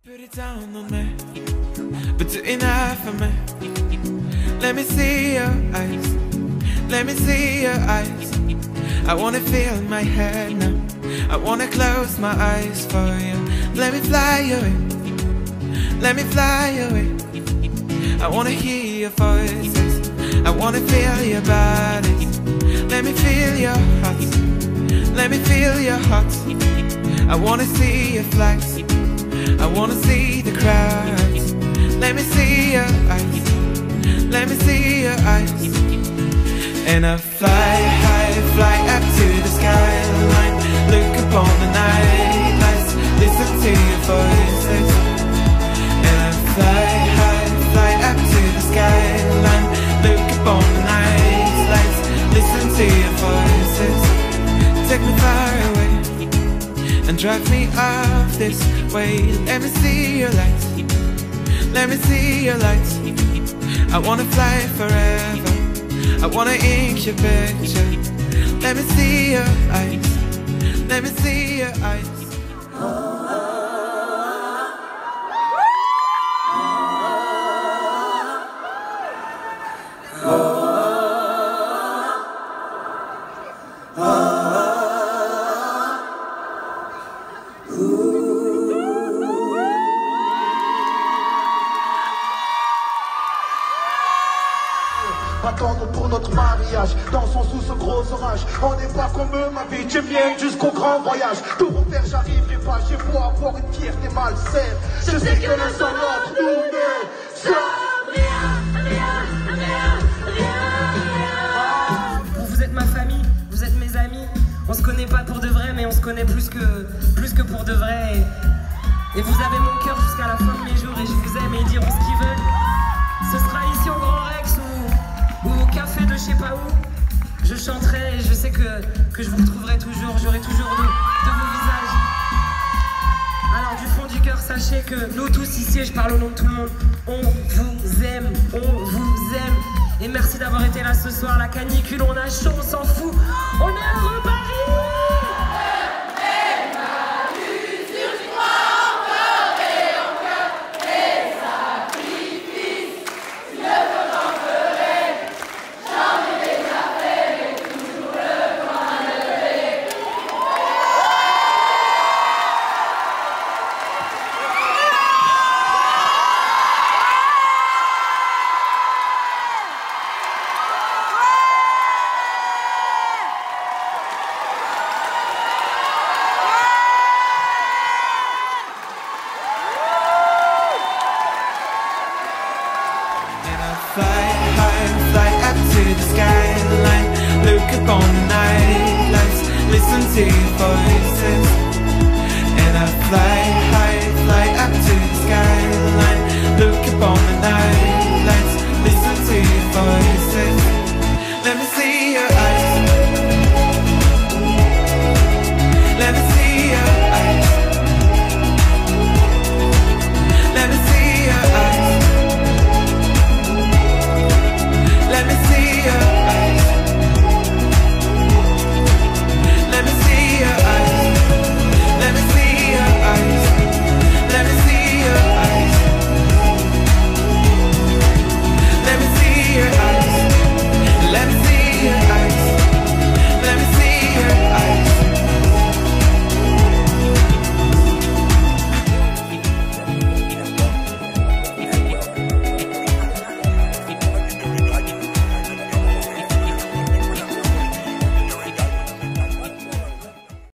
Put it down on me, but do enough for me. Let me see your eyes, let me see your eyes. I wanna feel my head now, I wanna close my eyes for you. Let me fly away, let me fly away. I wanna hear your voices, I wanna feel your bodies. Let me feel your heart, let me feel your heart. I wanna see your flags, I wanna see the crowds. Let me see your eyes, let me see your eyes. And I fly high, fly up to the skyline. Look upon the night lights, listen to your voices. And I fly high, fly up to the skyline. Look upon the night lights, listen to your voices. Take me far away and drive me off this way. Let me see your lights, let me see your lights. I wanna fly forever, I wanna ink your picture. Let me see your eyes, let me see your eyes. Attendre pour notre mariage, dansons sous ce gros orage. On n'est pas comme eux, ma vie, tu viens jusqu'au grand voyage. Pour mon père, j'arriverai pas chez moi à avoir une fierté malsaine. Je sais que l'un sans l'autre, nous ne sommes rien. Vous êtes ma famille, vous êtes mes amis. On se connaît pas pour de vrai, mais on se connaît plus que pour de vrai. Et vous avez mon cœur jusqu'à la fin de mes jours. Et je vous aime et ils diront ce qu'ils veulent. Ce sera ici au Grand Rex ou au café de je sais pas où. Je chanterai et je sais que je vous retrouverai toujours. J'aurai toujours de vos visages. Alors du fond du cœur, sachez que nous tous ici, et je parle au nom de tout le monde, on vous aime, on vous aime. Et merci d'avoir été là ce soir. La canicule, on a chaud, on s'en fout. On est heureux, Paris. Fly high, fly up to the skyline. Look upon the night lights, listen to your voices.